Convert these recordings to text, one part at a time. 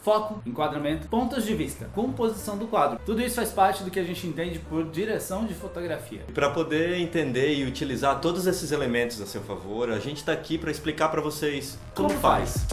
foco, enquadramento, pontos de vista, composição do quadro. Tudo isso faz parte do que a gente entende por direção de fotografia. Para poder entender e utilizar todos esses elementos a seu favor, a gente está aqui para explicar para vocês como faz.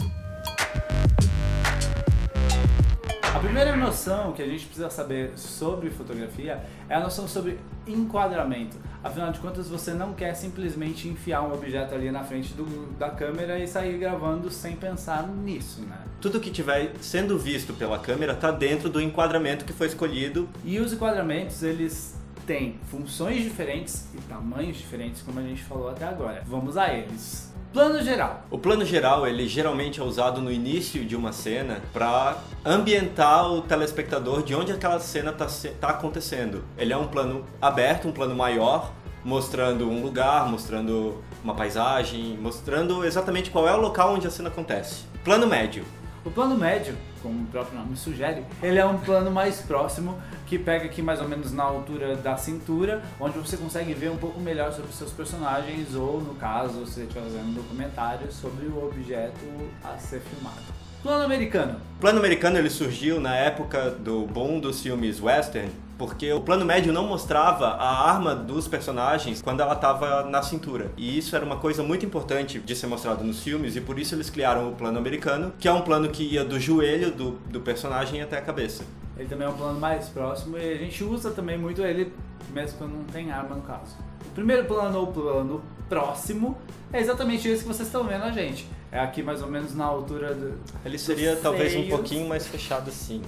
A primeira noção que a gente precisa saber sobre fotografia é a noção sobre enquadramento. Afinal de contas, você não quer simplesmente enfiar um objeto ali na frente da câmera e sair gravando sem pensar nisso, né? Tudo que estiver sendo visto pela câmera está dentro do enquadramento que foi escolhido. E os enquadramentos, eles têm funções diferentes e tamanhos diferentes, como a gente falou até agora. Vamos a eles. Plano geral. O plano geral, ele geralmente é usado no início de uma cena para ambientar o telespectador de onde aquela cena está acontecendo. Ele é um plano aberto, um plano maior, mostrando um lugar, mostrando uma paisagem, mostrando exatamente qual é o local onde a cena acontece. Plano médio. O plano médio, como o próprio nome sugere, ele é um plano mais próximo, que pega aqui mais ou menos na altura da cintura, onde você consegue ver um pouco melhor sobre os seus personagens, ou no caso, se você estiver fazendo um documentário, sobre o objeto a ser filmado. Plano americano. O plano americano ele surgiu na época do boom dos filmes western, porque o plano médio não mostrava a arma dos personagens quando ela estava na cintura. E isso era uma coisa muito importante de ser mostrado nos filmes, e por isso eles criaram o plano americano, que é um plano que ia do joelho do personagem até a cabeça. Ele também é um plano mais próximo e a gente usa também muito ele, mesmo quando não tem arma no caso. O primeiro plano, ou plano próximo, é exatamente esse que vocês estão vendo a gente. É aqui mais ou menos na altura do... Ele seria talvez um pouquinho mais fechado assim.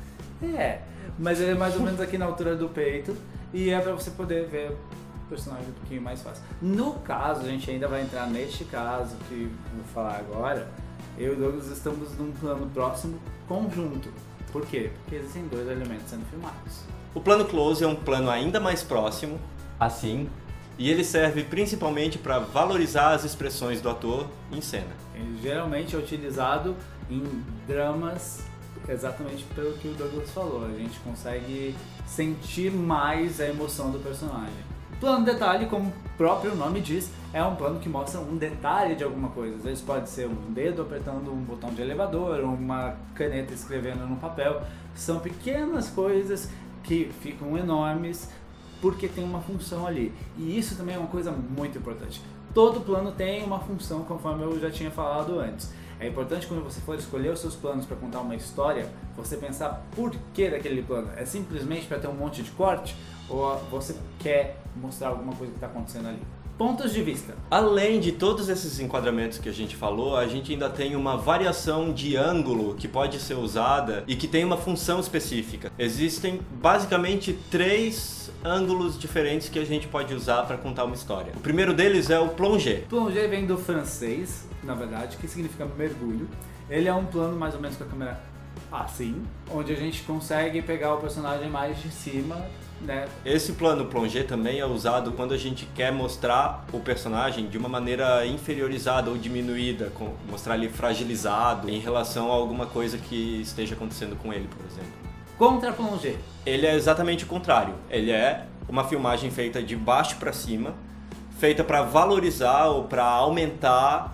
É, mas ele é mais ou menos aqui na altura do peito e é pra você poder ver o personagem um pouquinho mais fácil. No caso, a gente ainda vai entrar neste caso que vou falar agora, eu e o Douglas estamos num plano próximo conjunto. Por quê? Porque existem dois elementos sendo filmados. O plano close é um plano ainda mais próximo, assim, e ele serve principalmente para valorizar as expressões do ator em cena. Ele geralmente é utilizado em dramas, exatamente pelo que o Douglas falou. A gente consegue sentir mais a emoção do personagem. Plano detalhe, como o próprio nome diz, é um plano que mostra um detalhe de alguma coisa. Às vezes pode ser um dedo apertando um botão de elevador, ou uma caneta escrevendo no papel. São pequenas coisas que ficam enormes porque tem uma função ali. E isso também é uma coisa muito importante. Todo plano tem uma função, conforme eu já tinha falado antes. É importante quando você for escolher os seus planos para contar uma história, você pensar por que daquele plano. É simplesmente para ter um monte de corte? Ou você quer mostrar alguma coisa que está acontecendo ali? Pontos de vista. Além de todos esses enquadramentos que a gente falou, a gente ainda tem uma variação de ângulo que pode ser usada e que tem uma função específica. Existem basicamente 3 ângulos diferentes que a gente pode usar para contar uma história. O primeiro deles é o plongé. Plongé vem do francês, na verdade, que significa mergulho. Ele é um plano mais ou menos com a câmera assim, onde a gente consegue pegar o personagem mais de cima, né? Esse plano plongé também é usado quando a gente quer mostrar o personagem de uma maneira inferiorizada ou diminuída, mostrar ele fragilizado em relação a alguma coisa que esteja acontecendo com ele, por exemplo. Contra plongé. Ele é exatamente o contrário. Ele é uma filmagem feita de baixo para cima, feita para valorizar ou para aumentar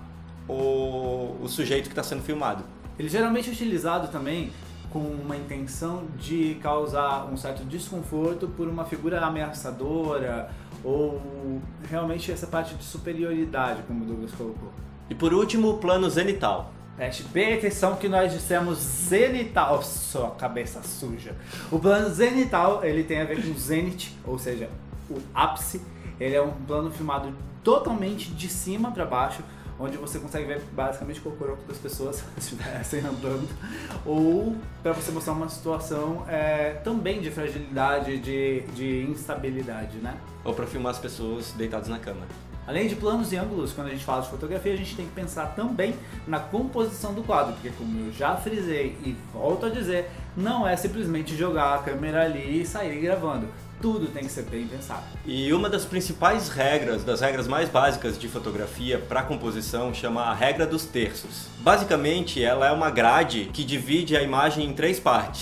o sujeito que está sendo filmado. Ele geralmente é utilizado também com uma intenção de causar um certo desconforto por uma figura ameaçadora ou realmente essa parte de superioridade, como o Douglas colocou. E por último, o plano zenital. Preste bem atenção que nós dissemos zenital, sua cabeça suja. O plano zenital, ele tem a ver com zenith, ou seja, o ápice. Ele é um plano filmado totalmente de cima para baixo, onde você consegue ver basicamente o corpo das pessoas se estivessem andando, ou para você mostrar uma situação também de fragilidade, de instabilidade, né? Ou para filmar as pessoas deitadas na cama. Além de planos e ângulos, quando a gente fala de fotografia, a gente tem que pensar também na composição do quadro, porque como eu já frisei e volto a dizer, não é simplesmente jogar a câmera ali e sair gravando. Tudo tem que ser bem pensado. E uma das principais regras, das regras mais básicas de fotografia para composição, chama a regra dos terços. Basicamente, ela é uma grade que divide a imagem em 3 partes.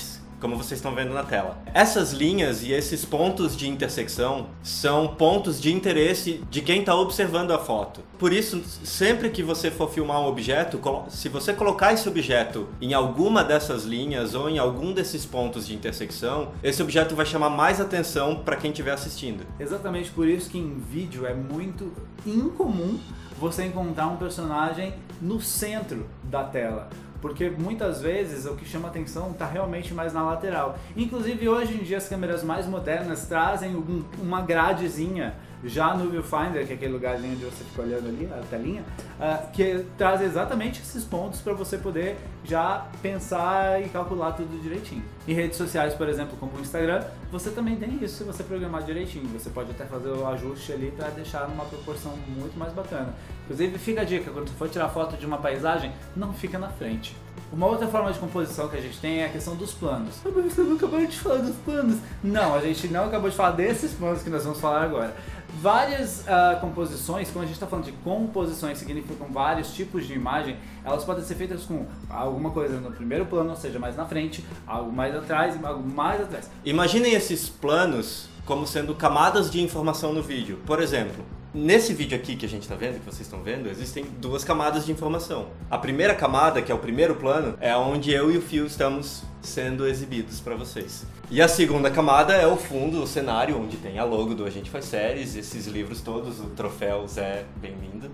como vocês estão vendo na tela. Essas linhas e esses pontos de intersecção são pontos de interesse de quem está observando a foto. Por isso, sempre que você for filmar um objeto, se você colocar esse objeto em alguma dessas linhas ou em algum desses pontos de intersecção, esse objeto vai chamar mais atenção para quem estiver assistindo. Exatamente por isso que em vídeo é muito incomum você encontrar um personagem no centro da tela. Porque muitas vezes o que chama atenção está realmente mais na lateral. Inclusive hoje em dia as câmeras mais modernas trazem uma gradezinha já no viewfinder, que é aquele lugarzinho onde você fica olhando ali, a telinha, que traz exatamente esses pontos para você poder já pensar e calcular tudo direitinho. Em redes sociais, por exemplo, como o Instagram, você também tem isso se você programar direitinho. Você pode até fazer o ajuste ali para deixar numa proporção muito mais bacana. Inclusive, fica a dica, quando você for tirar foto de uma paisagem, não fica na frente. Uma outra forma de composição que a gente tem é a questão dos planos. Ah, mas você não acabou de falar dos planos. Não, a gente não acabou de falar desses planos que nós vamos falar agora. Várias composições, quando a gente está falando de composições, significam vários tipos de imagem, elas podem ser feitas com alguma coisa no primeiro plano, ou seja, mais na frente, algo mais atrás e algo mais atrás. Imaginem esses planos como sendo camadas de informação no vídeo. Por exemplo, nesse vídeo aqui que a gente está vendo, que vocês estão vendo, existem duas camadas de informação. A primeira camada, que é o primeiro plano, é onde eu e o Phil estamos sendo exibidos para vocês. E a segunda camada é o fundo, o cenário, onde tem a logo do A Gente Faz Séries, esses livros todos, o troféu Zé, bem-vindo.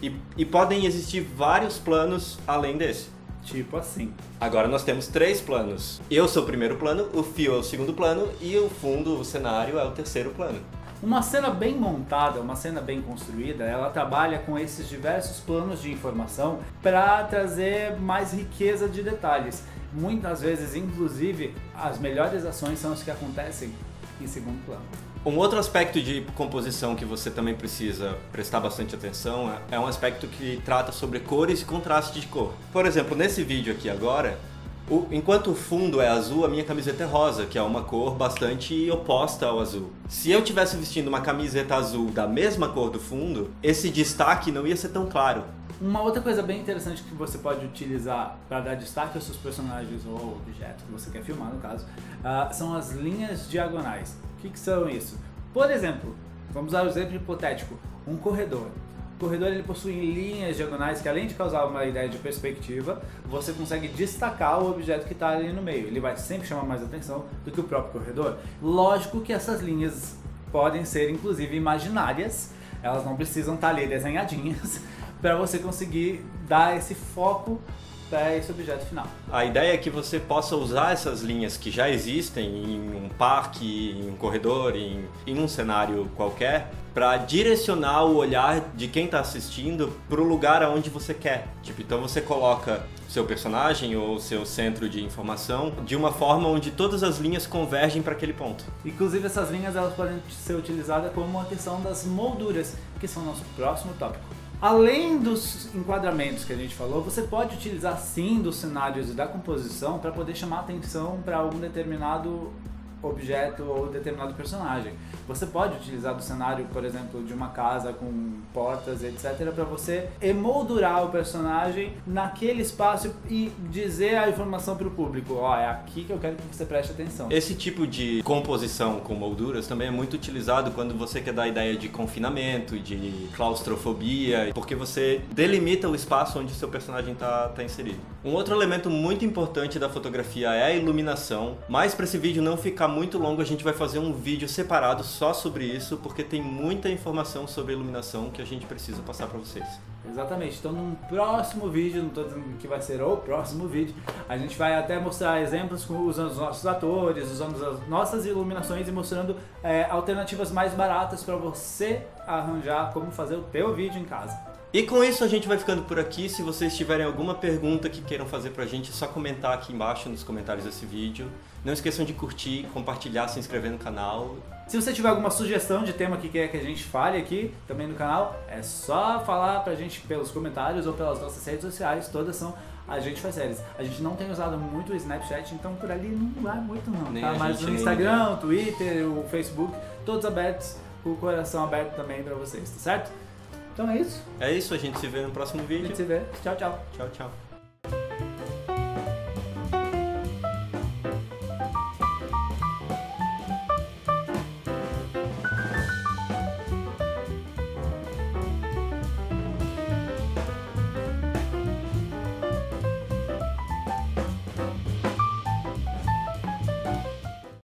E podem existir vários planos além desse. Tipo assim. Agora nós temos 3 planos. Eu sou o primeiro plano, o Phil é o segundo plano e o fundo, o cenário, é o terceiro plano. Uma cena bem montada, uma cena bem construída, ela trabalha com esses diversos planos de informação para trazer mais riqueza de detalhes. Muitas vezes, inclusive, as melhores ações são as que acontecem em segundo plano. Um outro aspecto de composição que você também precisa prestar bastante atenção é um aspecto que trata sobre cores e contraste de cor. Por exemplo, nesse vídeo aqui agora, enquanto o fundo é azul, a minha camiseta é rosa, que é uma cor bastante oposta ao azul. Se eu estivesse vestindo uma camiseta azul da mesma cor do fundo, esse destaque não ia ser tão claro. Uma outra coisa bem interessante que você pode utilizar para dar destaque aos seus personagens ou objetos que você quer filmar, no caso, são as linhas diagonais. O que são isso? Por exemplo, vamos usar um exemplo hipotético, um corredor. O corredor ele possui linhas diagonais que, além de causar uma ideia de perspectiva, você consegue destacar o objeto que está ali no meio. Ele vai sempre chamar mais atenção do que o próprio corredor. Lógico que essas linhas podem ser, inclusive, imaginárias. Elas não precisam estar ali desenhadinhas para você conseguir dar esse foco para esse objeto final. A ideia é que você possa usar essas linhas que já existem em um parque, em um corredor, em um cenário qualquer, para direcionar o olhar de quem está assistindo para o lugar aonde você quer. Então você coloca seu personagem ou seu centro de informação de uma forma onde todas as linhas convergem para aquele ponto. Inclusive essas linhas elas podem ser utilizadas como uma questão das molduras, que são o nosso próximo tópico. Além dos enquadramentos que a gente falou, você pode utilizar sim dos cenários e da composição para poder chamar atenção para algum determinado objeto ou determinado personagem. Você pode utilizar do cenário, por exemplo, de uma casa com portas, etc, para você emoldurar o personagem naquele espaço e dizer a informação para o público, ó, é aqui que eu quero que você preste atenção. Esse tipo de composição com molduras também é muito utilizado quando você quer dar a ideia de confinamento, de claustrofobia, porque você delimita o espaço onde seu personagem está inserido. Um outro elemento muito importante da fotografia é a iluminação, mas para esse vídeo não ficar muito longo, a gente vai fazer um vídeo separado só sobre isso, porque tem muita informação sobre iluminação que a gente precisa passar para vocês. Exatamente, então num próximo vídeo, não estou dizendo que vai ser o próximo vídeo, a gente vai até mostrar exemplos usando os nossos atores, usando as nossas iluminações e mostrando alternativas mais baratas para você arranjar como fazer o teu vídeo em casa. E com isso a gente vai ficando por aqui. Se vocês tiverem alguma pergunta que queiram fazer pra gente, é só comentar aqui embaixo nos comentários desse vídeo. Não esqueçam de curtir, compartilhar, se inscrever no canal. Se você tiver alguma sugestão de tema que quer que a gente fale aqui também no canal, é só falar pra gente pelos comentários ou pelas nossas redes sociais, todas são A Gente Faz Séries. A gente não tem usado muito o Snapchat, então por ali não vai muito não, tá? Mas no Instagram, o Twitter, o Facebook, todos abertos, com o coração aberto também pra vocês, tá certo? Então é isso. É isso, a gente se vê no próximo vídeo. A gente se vê. Tchau, tchau. Tchau, tchau.